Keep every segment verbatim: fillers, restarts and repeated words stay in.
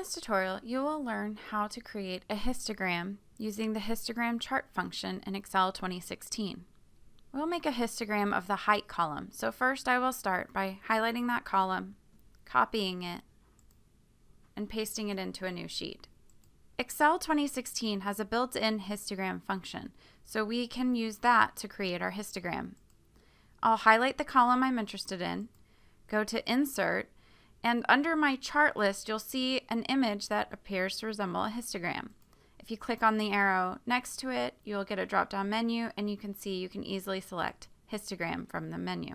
this tutorial, you will learn how to create a histogram using the histogram chart function in Excel twenty sixteen. We'll make a histogram of the height column. So first I will start by highlighting that column, copying it, and pasting it into a new sheet. Excel twenty sixteen has a built-in histogram function, so we can use that to create our histogram. I'll highlight the column I'm interested in, go to Insert, and under my chart list you'll see an image that appears to resemble a histogram. If you click on the arrow next to it, you'll get a drop-down menu and you can see you can easily select histogram from the menu.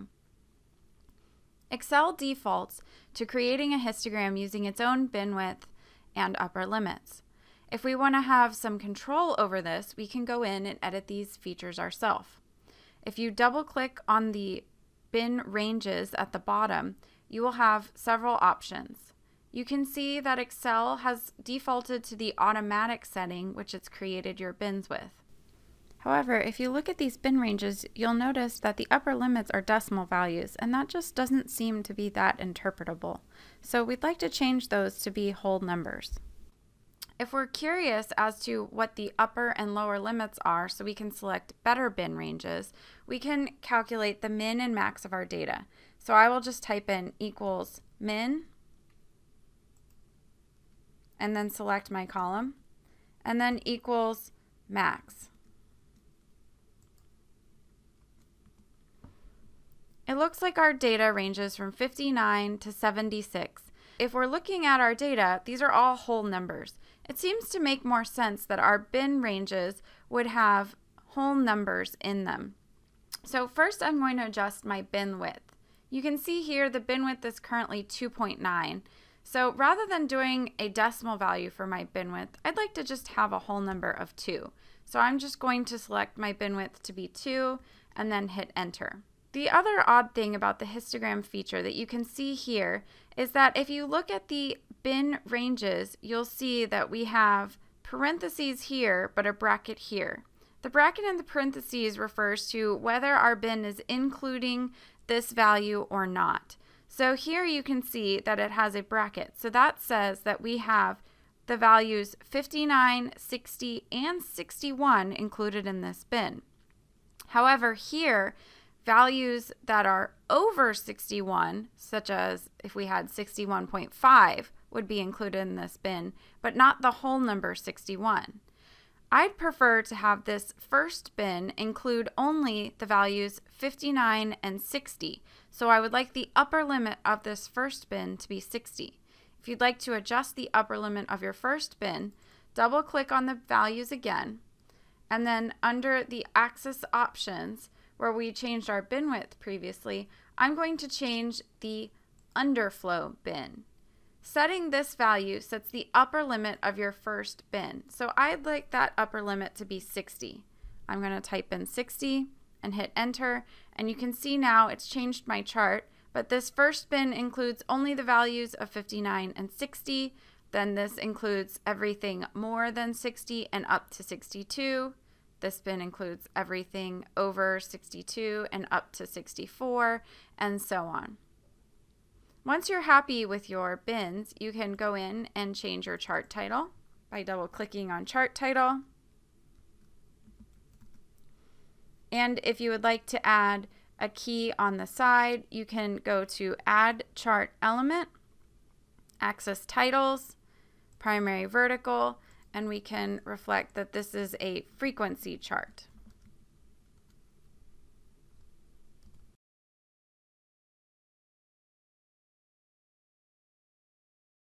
Excel defaults to creating a histogram using its own bin width and upper limits. If we want to have some control over this, we can go in and edit these features ourselves. If you double-click on the bin ranges at the bottom, you will have several options. You can see that Excel has defaulted to the automatic setting, which it's created your bins with. However, if you look at these bin ranges, you'll notice that the upper limits are decimal values, and that just doesn't seem to be that interpretable. So we'd like to change those to be whole numbers. If we're curious as to what the upper and lower limits are so we can select better bin ranges, we can calculate the min and max of our data. So I will just type in equals min, and then select my column, and then equals max. It looks like our data ranges from fifty-nine to seventy-six. If we're looking at our data, these are all whole numbers. It seems to make more sense that our bin ranges would have whole numbers in them. So first I'm going to adjust my bin width. You can see here the bin width is currently two point nine. So rather than doing a decimal value for my bin width, I'd like to just have a whole number of two. So I'm just going to select my bin width to be two and then hit enter. The other odd thing about the histogram feature that you can see here is that if you look at the bin ranges, you'll see that we have parentheses here but a bracket here. The bracket in the parentheses refers to whether our bin is including this value or not. So here you can see that it has a bracket. So that says that we have the values fifty-nine, sixty, and sixty-one included in this bin. However, here, values that are over sixty-one, such as if we had sixty-one point five, would be included in this bin, but not the whole number sixty-one. I'd prefer to have this first bin include only the values fifty-nine and sixty, so I would like the upper limit of this first bin to be sixty. If you'd like to adjust the upper limit of your first bin, double-click on the values again, and then under the axis options, where we changed our bin width previously, I'm going to change the underflow bin. Setting this value sets the upper limit of your first bin. So I'd like that upper limit to be sixty. I'm going to type in sixty and hit enter, and you can see now it's changed my chart, but this first bin includes only the values of fifty-nine and sixty. Then this includes everything more than sixty and up to sixty-two. This bin includes everything over sixty-two and up to sixty-four, and so on. Once you're happy with your bins, you can go in and change your chart title by double-clicking on Chart Title. And if you would like to add a key on the side, you can go to Add Chart Element, Axis Titles, Primary Vertical, and we can reflect that this is a frequency chart.